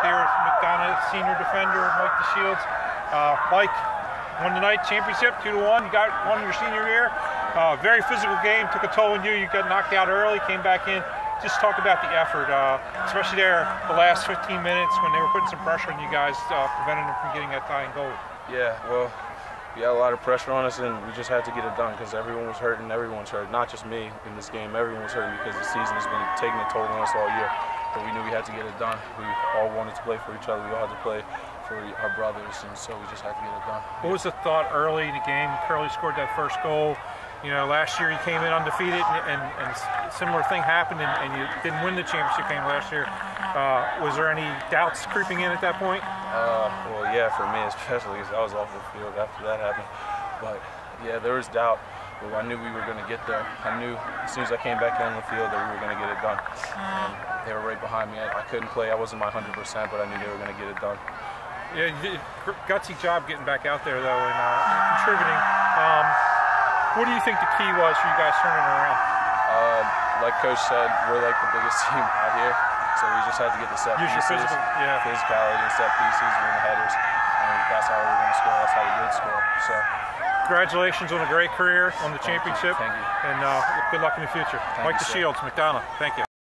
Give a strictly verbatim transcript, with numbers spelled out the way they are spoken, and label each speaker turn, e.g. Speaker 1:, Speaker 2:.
Speaker 1: there, McDonogh, senior defender, Mike DeShields. Uh, Mike won the night championship, two to one. You got one your senior year. Uh, very physical game, took a toll on you. You got knocked out early, came back in. Just talk about the effort, uh, especially there the last fifteen minutes when they were putting some pressure on you guys, uh, preventing them from getting that tying goal.
Speaker 2: Yeah, well, we had a lot of pressure on us, and we just had to get it done because everyone was hurting. Everyone's hurt, not just me in this game. Everyone was hurting because the season has been taking a toll on us all year. But we knew we had to get it done. We all wanted to play for each other. We all had to play for our brothers, and so we just had to get it done.
Speaker 1: What was the thought early in the game? Curly scored that first goal. You know, last year you came in undefeated, and, and, and a similar thing happened, and, and you didn't win the championship game last year. Uh, was there any doubts creeping in at that point?
Speaker 2: Uh, well, yeah, for me especially, because I was off the field after that happened. But yeah, there was doubt. But I knew we were going to get there. I knew as soon as I came back on the field that we were going to get it done. And they were right behind me. I, I couldn't play. I wasn't my one hundred percent, but I knew they were going to get it done.
Speaker 1: Yeah, you did a gutsy job getting back out there, though, and uh, contributing. Um, What do you think the key was for you guys turning it around?
Speaker 2: Uh, like Coach said, we're like the biggest team out here, so we just had to get the set
Speaker 1: Use
Speaker 2: pieces,
Speaker 1: your physical, yeah.
Speaker 2: physicality and set pieces, win the headers, and that's how we were going to score. That's how we did score. So,
Speaker 1: congratulations on a great career, on the
Speaker 2: Thank
Speaker 1: championship,
Speaker 2: you. Thank you.
Speaker 1: and uh, good luck in the future.
Speaker 2: Thank
Speaker 1: Mike
Speaker 2: you,
Speaker 1: DeShields, McDonogh. Thank you.